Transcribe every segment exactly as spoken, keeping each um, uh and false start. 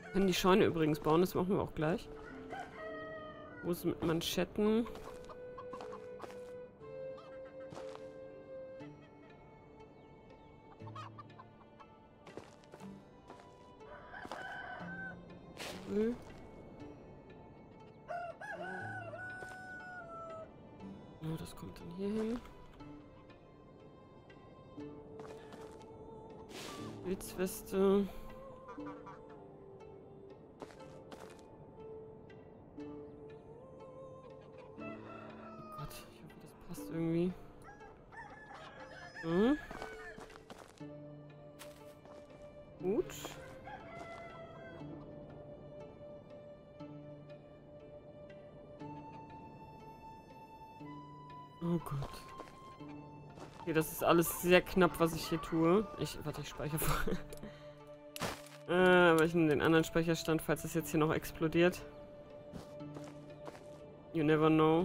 Wir können die Scheune übrigens bauen, das machen wir auch gleich. Wo ist mit Manschetten? Hm. Ja, das kommt dann hier hin. Pilzweste. Oh Gott, ich hoffe, das passt irgendwie. Hm. Gut. Oh Gott. Okay, das ist alles sehr knapp, was ich hier tue. Ich, warte, ich speichere vorher. äh, aber ich nehme den anderen Speicherstand, falls das jetzt hier noch explodiert. You never know.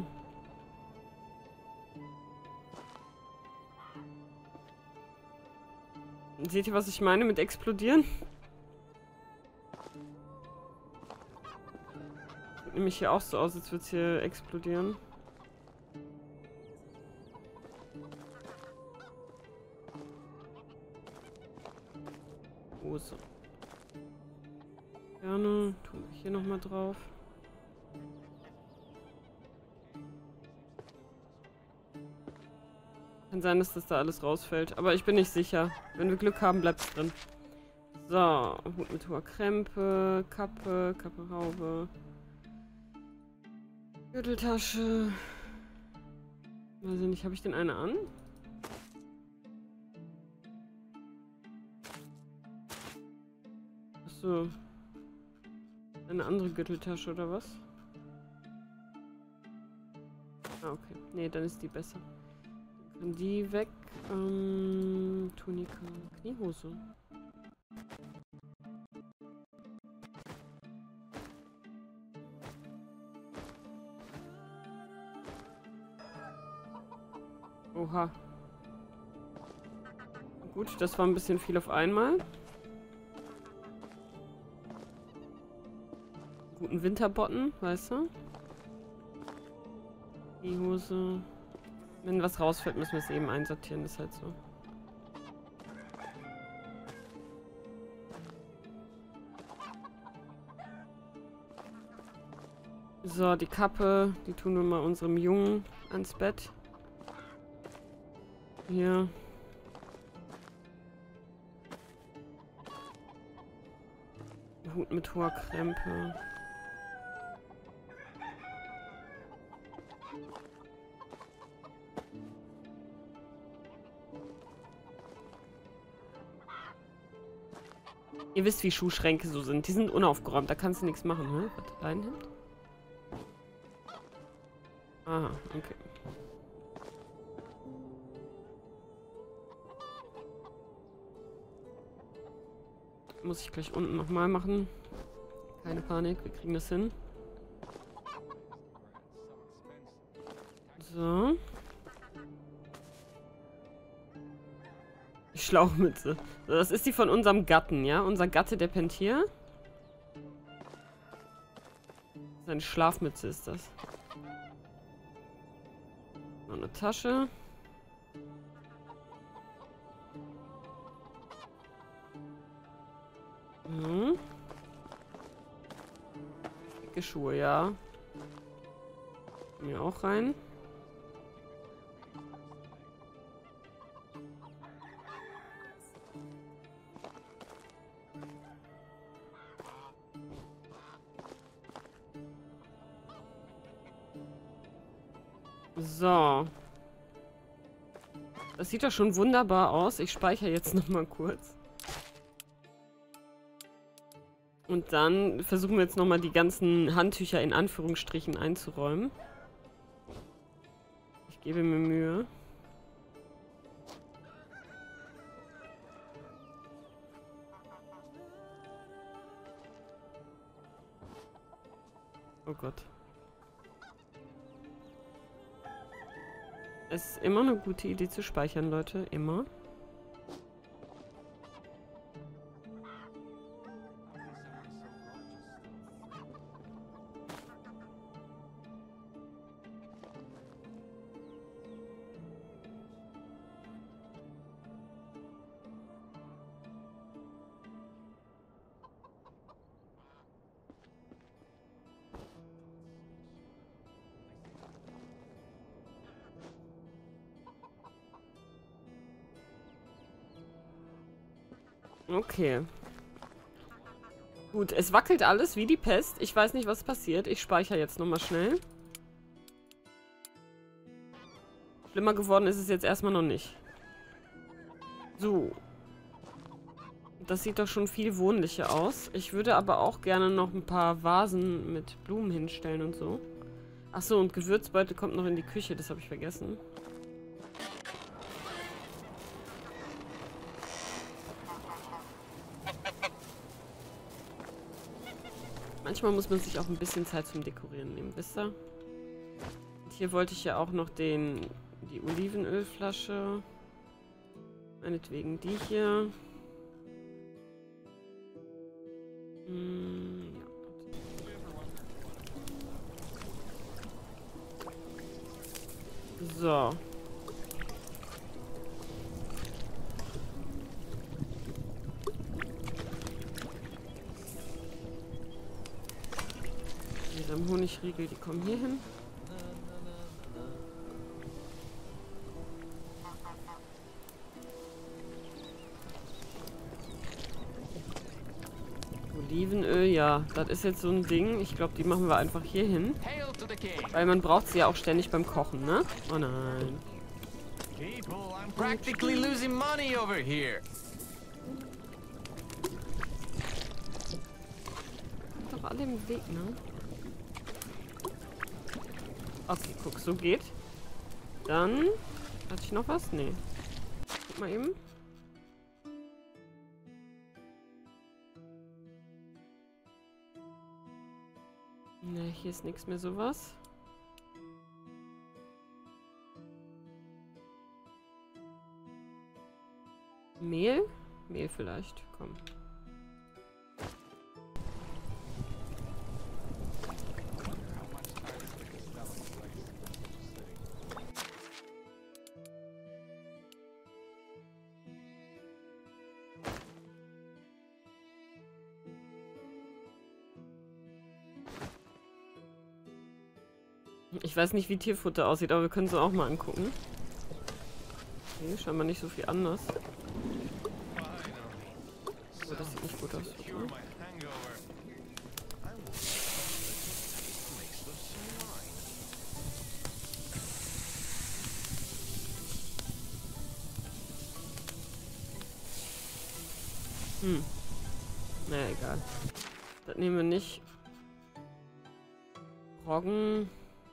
Seht ihr, was ich meine mit explodieren? Sieht nämlich hier auch so aus, als würde es hier explodieren. Hose. Gerne. Tun wir hier nochmal drauf. Kann sein, dass das da alles rausfällt. Aber ich bin nicht sicher. Wenn wir Glück haben, bleibt es drin. So. Hut mit hoher Krempe. Kappe. Kappe, Haube. Gürteltasche. Weiß ich nicht. Habe ich den eine an? Achso. Eine andere Gürteltasche oder was? Ah, okay. Nee, dann ist die besser. Dann kann die weg. Ähm, Tunika. Kniehose. Oha. Gut, das war ein bisschen viel auf einmal. Guten Winterbotten, weißt du? Die Hose. Wenn was rausfällt, müssen wir es eben einsortieren, das ist halt so. So, die Kappe, die tun wir mal unserem Jungen ans Bett. Hier. Hut mit hoher Krempe. Ihr wisst, wie Schuhschränke so sind. Die sind unaufgeräumt, da kannst du nichts machen, ne? Was, Leinenhemd? Aha, okay. Muss ich gleich unten nochmal machen. Keine Panik, wir kriegen das hin. So. Die Schlauchmütze. So, das ist die von unserem Gatten, ja? Unser Gatte, der pennt hier. Seine Schlafmütze ist das. Noch eine Tasche. Mhm. Dicke Schuhe, ja. Mir auch rein. So. Das sieht doch schon wunderbar aus. Ich speichere jetzt noch mal kurz. Und dann versuchen wir jetzt noch mal die ganzen Handtücher in Anführungsstrichen einzuräumen. Ich gebe mir Mühe. Oh Gott. Es ist immer eine gute Idee zu speichern, Leute. Immer. Okay. Gut, es wackelt alles wie die Pest. Ich weiß nicht, was passiert. Ich speichere jetzt nochmal schnell. Schlimmer geworden ist es jetzt erstmal noch nicht. So. Das sieht doch schon viel wohnlicher aus. Ich würde aber auch gerne noch ein paar Vasen mit Blumen hinstellen und so. Achso, und Gewürzbeutel kommt noch in die Küche. Das habe ich vergessen. Manchmal muss man sich auch ein bisschen Zeit zum Dekorieren nehmen, wisst ihr? Und hier wollte ich ja auch noch den, die Olivenölflasche. Meinetwegen die hier. Hm, ja. So. Diese Honigriegel, die kommen hier hin. Olivenöl, ja, das ist jetzt so ein Ding. Ich glaube, die machen wir einfach hier hin. Weil man braucht sie ja auch ständig beim Kochen, ne? Oh nein. Practically losing money over here. Sind doch alle im Weg, ne? Okay, guck, so geht. Dann... Hatte ich noch was? Nee. Guck mal eben. Ne, hier ist nichts mehr sowas. Mehl? Mehl vielleicht. Komm. Ich weiß nicht, wie Tierfutter aussieht, aber wir können es auch mal angucken. Okay, scheinbar nicht so viel anders. Aber das sieht nicht gut aus. Oder? Hm. Naja, egal. Das nehmen wir nicht. Roggen.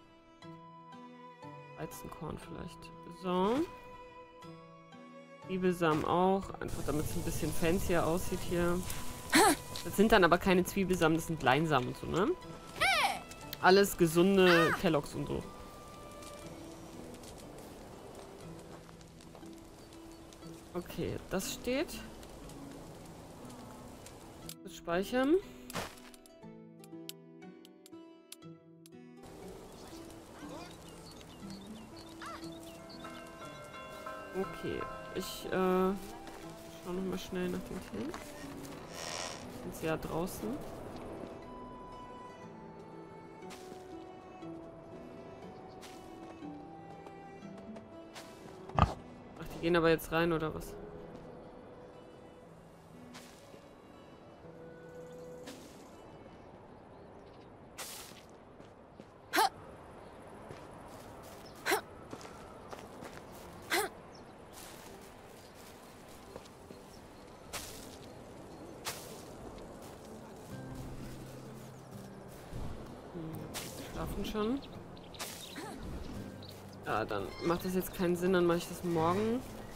Weizenkorn vielleicht. So. Zwiebelsamen auch. Einfach damit es ein bisschen fancier aussieht hier. Das sind dann aber keine Zwiebelsamen, das sind Leinsamen und so, ne? Alles gesunde Kelloggs und so. Okay, das steht. Das speichern. Okay, ich äh, schau noch mal schnell nach dem Tank. Sind sie ja draußen. Ach, die gehen aber jetzt rein, oder was? Schlafen schon. Ja, dann macht das jetzt keinen Sinn, dann mache ich das morgen.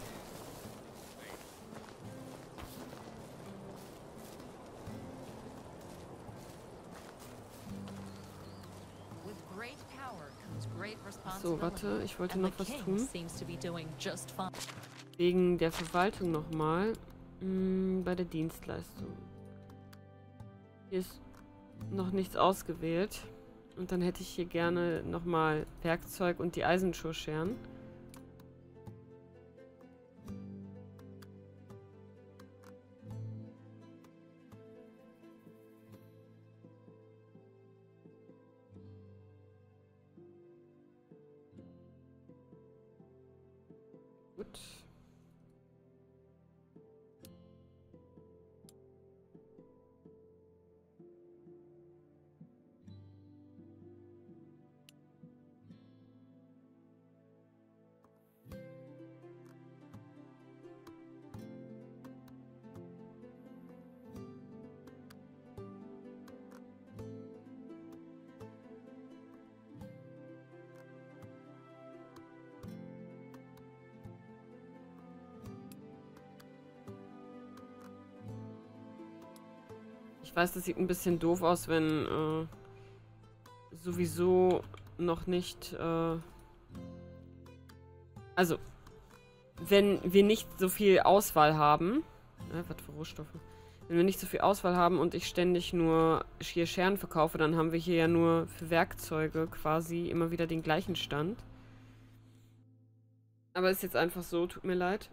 So, warte, ich wollte noch was tun. Wegen der Verwaltung nochmal. Hm, bei der Dienstleistung. Hier ist noch nichts ausgewählt. Und dann hätte ich hier gerne nochmal Werkzeug und die Eisenschuhscheren. Gut. Ich weiß, das sieht ein bisschen doof aus, wenn äh, sowieso noch nicht... Äh, also, wenn wir nicht so viel Auswahl haben... Äh, was für Rohstoffe? Wenn wir nicht so viel Auswahl haben und ich ständig nur hier Scheren verkaufe, dann haben wir hier ja nur für Werkzeuge quasi immer wieder den gleichen Stand. Aber ist jetzt einfach so, tut mir leid.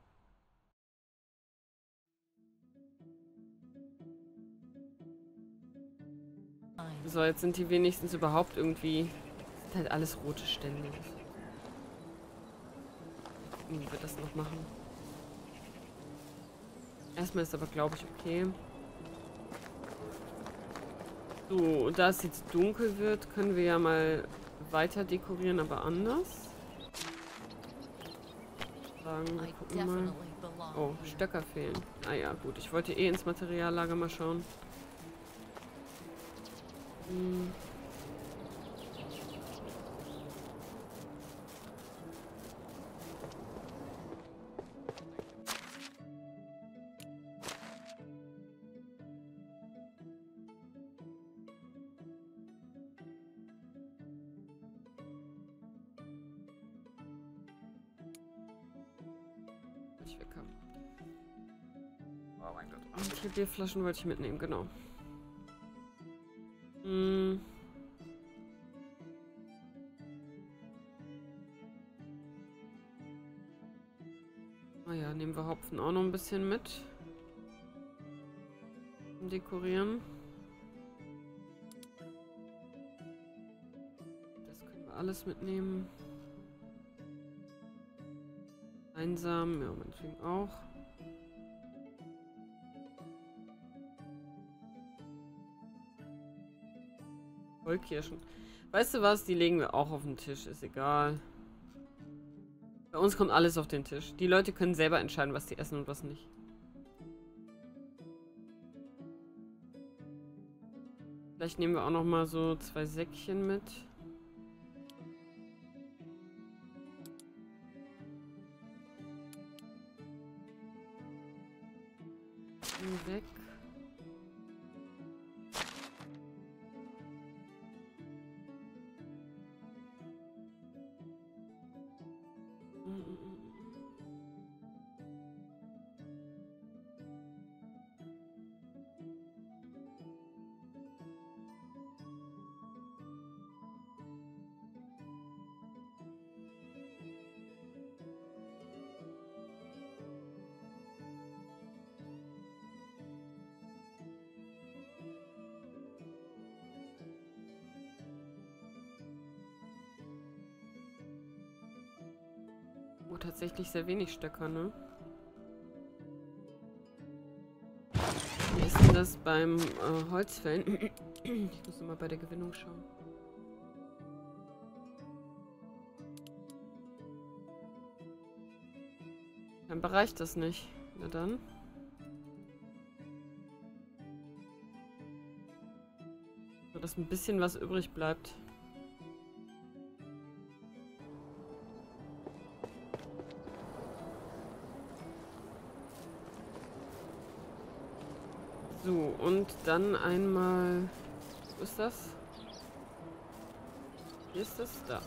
So, jetzt sind die wenigstens überhaupt irgendwie... Das sind halt alles rote Stände. Wie wir das noch machen. Erstmal ist aber, glaube ich, okay. So, da es jetzt dunkel wird, können wir ja mal weiter dekorieren, aber anders. Sagen, gucken wir mal. Oh, Stöcker fehlen. Ah ja, gut. Ich wollte eh ins Materiallager mal schauen. Hm. Ich weg haben. Oh mein Gott. Und hier Bierflaschen wollte ich mitnehmen, genau. Hm. Ah ja, nehmen wir Hopfen auch noch ein bisschen mit. Zum Dekorieren. Das können wir alles mitnehmen. Einsam, ja, meinetwegen auch. Vollkirschen. Weißt du was? Die legen wir auch auf den Tisch. Ist egal. Bei uns kommt alles auf den Tisch. Die Leute können selber entscheiden, was sie essen und was nicht. Vielleicht nehmen wir auch noch mal so zwei Säckchen mit. Weg. Oh, tatsächlich sehr wenig Stöcker, ne? Wie ist denn das beim äh, Holzfällen? Ich muss mal bei der Gewinnung schauen. Dann reicht das nicht. Na dann. So, dass ein bisschen was übrig bleibt. So, und dann einmal... Wo ist das? Hier ist das? Da.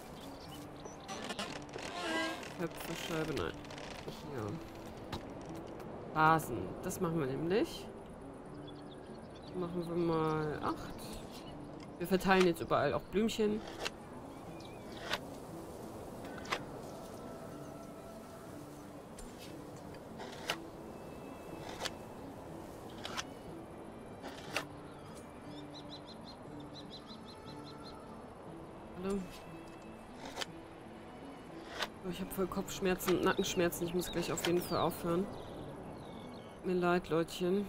Köpfescheibe, nein. Hier. Vasen. Das machen wir nämlich. Machen wir mal acht. Wir verteilen jetzt überall auch Blümchen. Ich habe voll Kopfschmerzen und Nackenschmerzen. Ich muss gleich auf jeden Fall aufhören. Mir leid, Leutchen.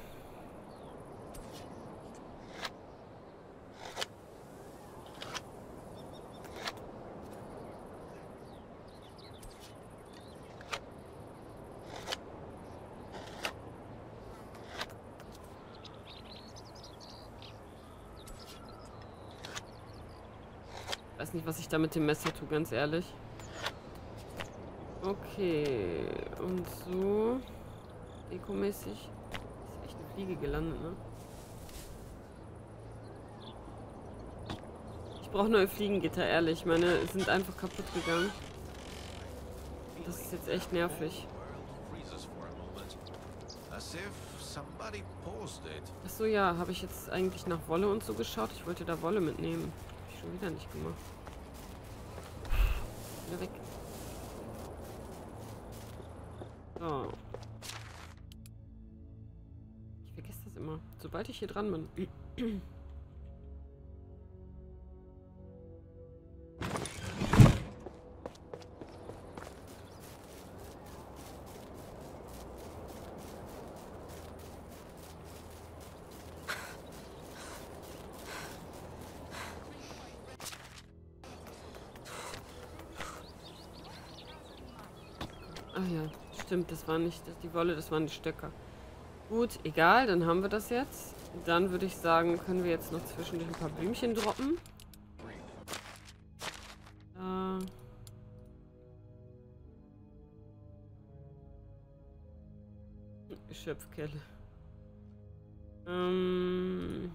Ich weiß nicht, was ich da mit dem Messer tue, ganz ehrlich. Okay, und so dekomäßig ist echt eine Fliege gelandet, ne? Ich brauche neue Fliegengitter, ehrlich. Meine sind einfach kaputt gegangen. Das ist jetzt echt nervig. Achso, ja, habe ich jetzt eigentlich nach Wolle und so geschaut? Ich wollte da Wolle mitnehmen. Hab ich schon wieder nicht gemacht. Wieder weg. So. Ich vergesse das immer. Sobald ich hier dran bin. Ach ja, stimmt, das war nicht das, die Wolle, das waren die Stöcker. Gut, egal, dann haben wir das jetzt. Dann würde ich sagen, können wir jetzt noch zwischendurch ein paar Blümchen droppen. Äh Schöpfkelle. Ähm...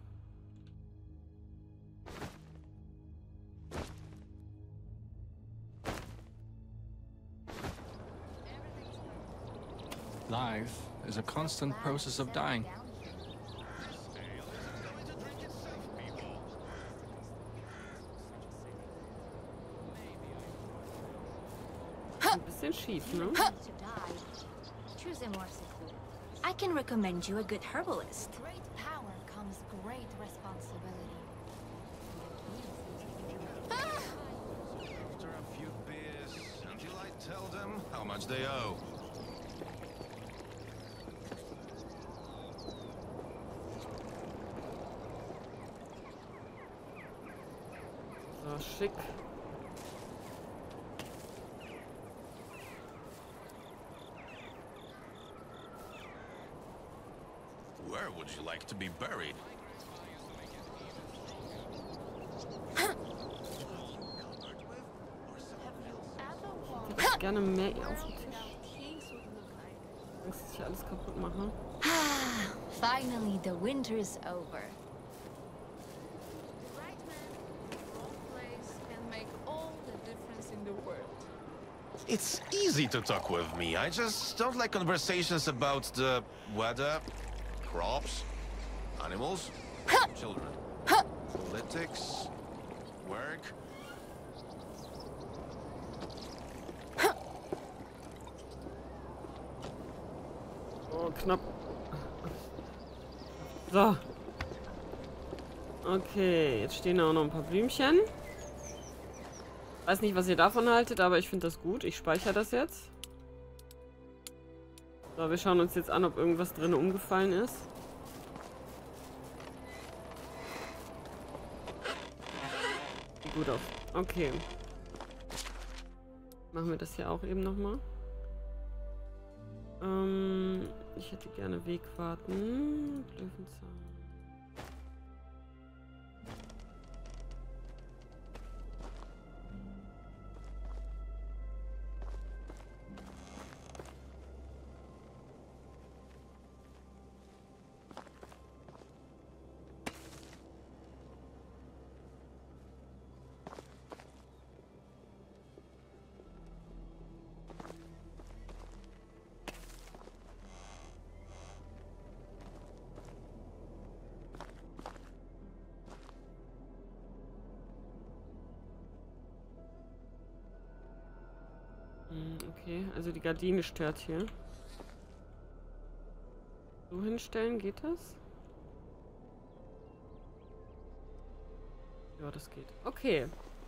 Life is a constant process of dying. Ein bisschen schief, ne? I can recommend you a good herbalist. Great power comes great responsibility. After a few beers, until I tell them how much they owe. So, schick. Where would you like to be buried? Ich hätte gerne mehr auf den Tisch. Angst, dass ich alles kaputt mache. Finally, the winter is over. It's easy to talk with me. I just don't like conversations about the weather, crops, animals, children, politics, work. Oh, knapp. So. Okay, jetzt stehen da auch noch ein paar Blümchen. Weiß nicht, was ihr davon haltet, aber ich finde das gut. Ich speichere das jetzt. So, wir schauen uns jetzt an, ob irgendwas drin umgefallen ist. Sieht gut aus. Okay. Machen wir das hier auch eben nochmal. Ähm, ich hätte gerne Wegwarten. Löwenzahn. Okay, also die Gardine stört hier. So hinstellen, geht das? Ja, das geht. Okay.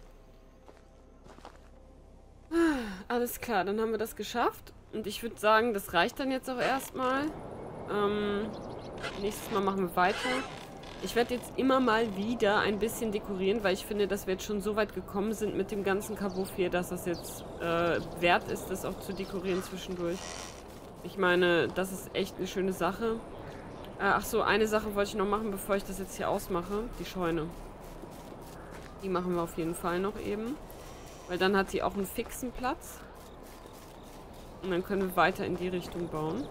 Alles klar, dann haben wir das geschafft. Und ich würde sagen, das reicht dann jetzt auch erstmal. Ähm, nächstes Mal machen wir weiter. Ich werde jetzt immer mal wieder ein bisschen dekorieren, weil ich finde, dass wir jetzt schon so weit gekommen sind mit dem ganzen Kabuff hier, dass das jetzt äh, wert ist, das auch zu dekorieren zwischendurch. Ich meine, das ist echt eine schöne Sache. Äh, ach so, eine Sache wollte ich noch machen, bevor ich das jetzt hier ausmache. Die Scheune. Die machen wir auf jeden Fall noch eben. Weil dann hat sie auch einen fixen Platz. Und dann können wir weiter in die Richtung bauen.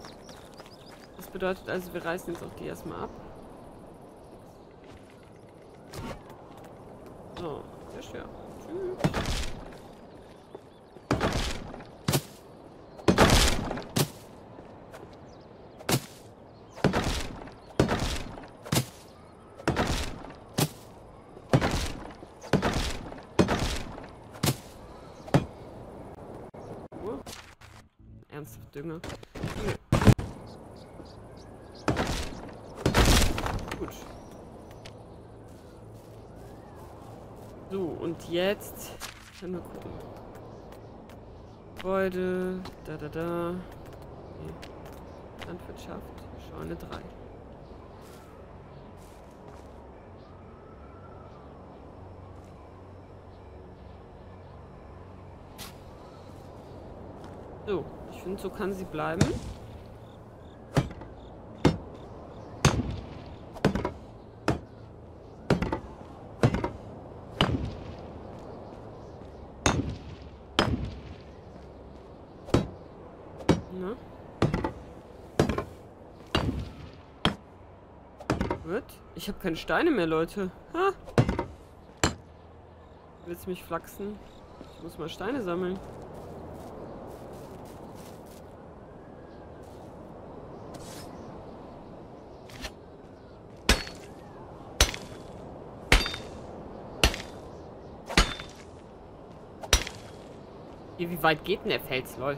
Das bedeutet also, wir reißen jetzt auch die erstmal ab. Dünger. Gut. So, und jetzt können wir gucken. Gebäude, da, da, da. Okay. Landwirtschaft, Scheune drei. So, ich finde, so kann sie bleiben. Na? Wird? Ich habe keine Steine mehr, Leute. Ha! Willst du mich flachsen? Ich muss mal Steine sammeln. Hier, wie weit geht denn der Fels, lol?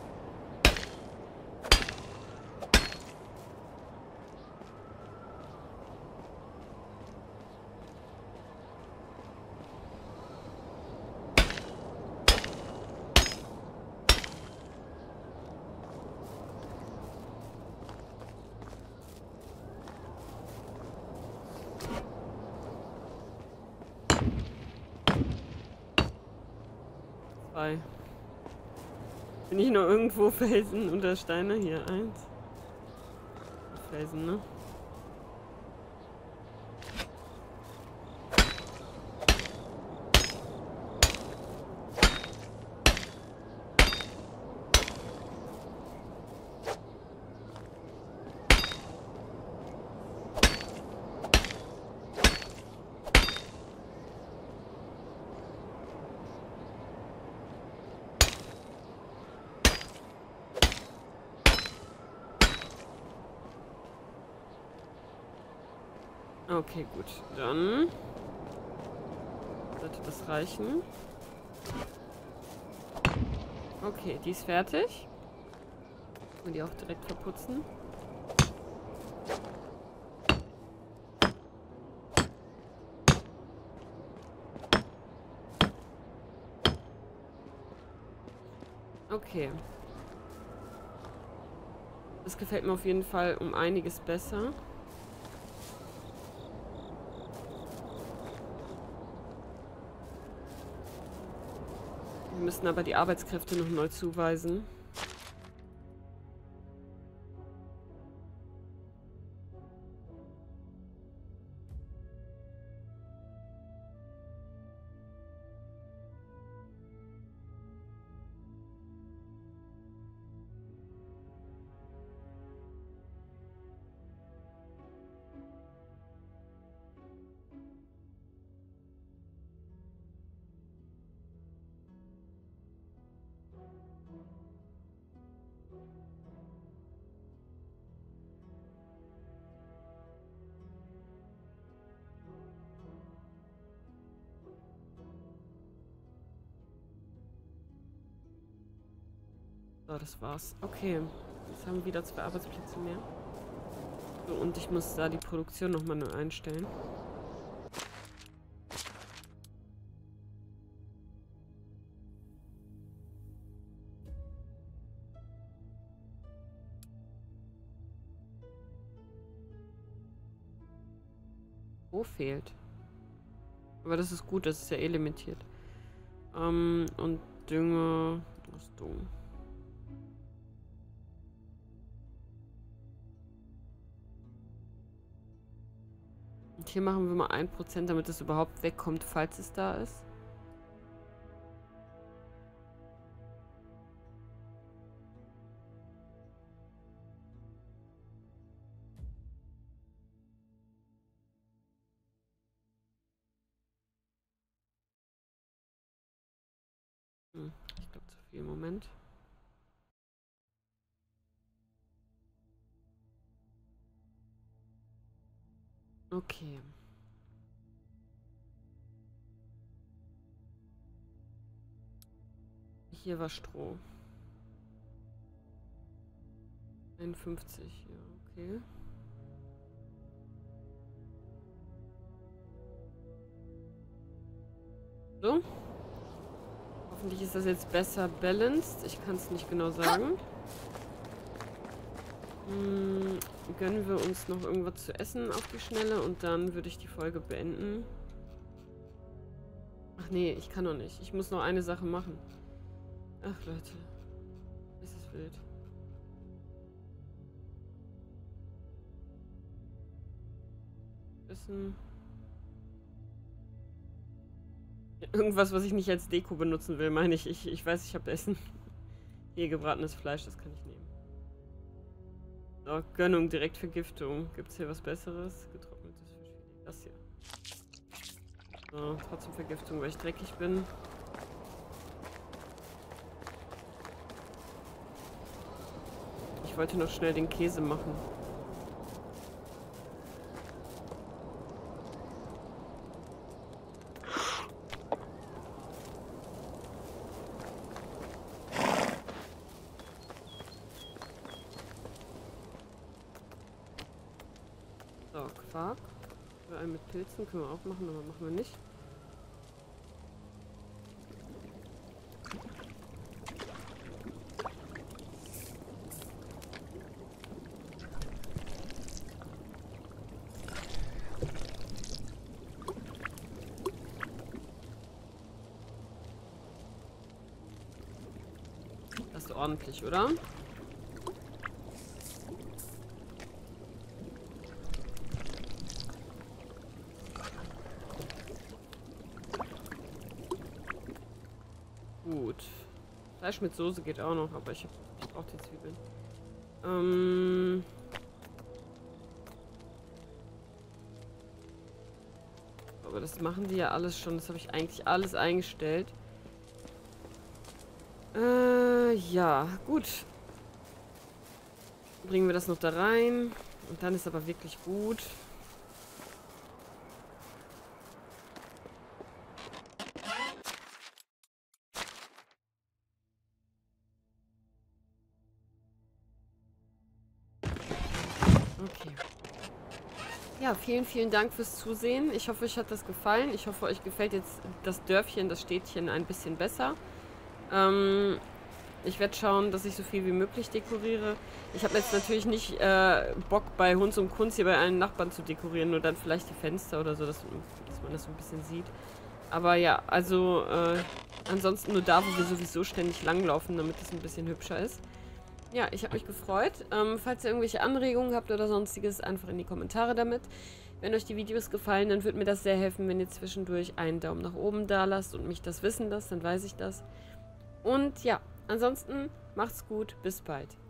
Zwei. Bin ich noch irgendwo Felsen unter Steine? Hier, eins. Felsen, ne? Okay, gut. Dann sollte das reichen. Okay, die ist fertig. Und die auch direkt verputzen. Okay. Das gefällt mir auf jeden Fall um einiges besser. Wir müssen aber die Arbeitskräfte noch neu zuweisen. So, das war's. Okay. Jetzt haben wir wieder zwei Arbeitsplätze mehr. So, und ich muss da die Produktion nochmal neu einstellen. Wo fehlt? Aber das ist gut, das ist ja eh limitiert. Ähm, und Dünger, Rüstung. Und hier machen wir mal ein Prozent, damit es überhaupt wegkommt, falls es da ist. Hm, ich glaube zu viel im Moment. Okay. Hier war Stroh. einundfünfzig, ja, okay. So. Hoffentlich ist das jetzt besser balanced. Ich kann es nicht genau sagen. Hm, gönnen wir uns noch irgendwas zu essen auf die Schnelle und dann würde ich die Folge beenden. Ach nee, ich kann noch nicht. Ich muss noch eine Sache machen. Ach Leute. Es ist wild. Essen. Irgendwas, was ich nicht als Deko benutzen will, meine ich. Ich, ich weiß, ich habe Essen. Hier, gebratenes Fleisch, das kann ich nehmen. So, Gönnung, direkt Vergiftung. Gibt es hier was Besseres? Getrocknetes Fischfilet. Das hier. So, trotzdem Vergiftung, weil ich dreckig bin. Ich wollte noch schnell den Käse machen. So, Quark. Oder einen mit Pilzen können wir auch machen, aber machen wir nicht. Das ist ordentlich, oder? Gut. Fleisch mit Soße geht auch noch, aber ich, hab, ich brauche die Zwiebeln. Ähm... Aber das machen die ja alles schon. Das habe ich eigentlich alles eingestellt. Äh, ja, gut. Bringen wir das noch da rein. Und dann ist aber wirklich gut. Okay. Ja, vielen, vielen Dank fürs Zusehen. Ich hoffe, euch hat das gefallen. Ich hoffe, euch gefällt jetzt das Dörfchen, das Städtchen ein bisschen besser. Ähm, ich werde schauen, dass ich so viel wie möglich dekoriere. Ich habe jetzt natürlich nicht äh, Bock, bei Hunds und Kunz hier bei allen Nachbarn zu dekorieren, nur dann vielleicht die Fenster oder so, dass, dass man das so ein bisschen sieht. Aber ja, also äh, ansonsten nur da, wo wir sowieso ständig langlaufen, damit es ein bisschen hübscher ist. Ja, ich habe mich gefreut. Ähm, falls ihr irgendwelche Anregungen habt oder sonstiges, einfach in die Kommentare damit. Wenn euch die Videos gefallen, dann würde mir das sehr helfen, wenn ihr zwischendurch einen Daumen nach oben da lasst und mich das wissen lasst, dann weiß ich das. Und ja, ansonsten macht's gut, bis bald.